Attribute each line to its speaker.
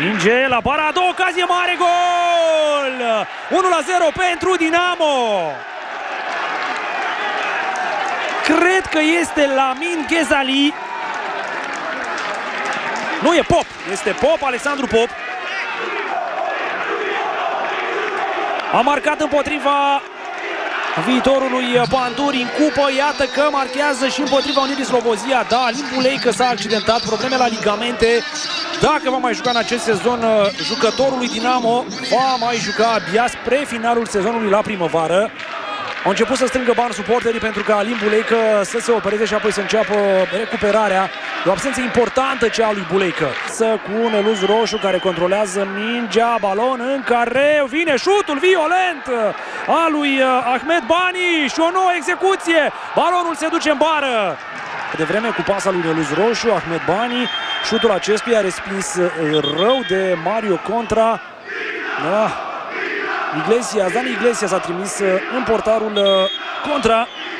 Speaker 1: Minge la bara a doua, ocazie mare, gol! 1-0 pentru Dinamo. Cred că este Lamin Ghezali. Nu e Pop, este Pop, Alexandru Pop. A marcat împotriva viitorului Banduri în cupă. Iată că marchează și împotriva Unirii Slobozia. Da, Alin Buleică s-a accidentat, probleme la ligamente. Dacă va mai juca în acest sezon, jucătorul lui Dinamo va mai juca abia spre finalul sezonului la primăvară. Au început să strângă bani suporterii pentru ca Alin Buleică să se opereze și apoi să înceapă recuperarea. E o absență importantă cea a lui Buleică. Cu Neluz Roșu care controlează mingea, balon în care vine șutul violent a lui Ahmed Bani și o nouă execuție. Balonul se duce în bară. De vreme cu pasa lui Neluz Roșu, Ahmed Bani, șutul acestuia respins rău de Mario Contra. Da. Dani Iglesias a trimis în portarul Contra.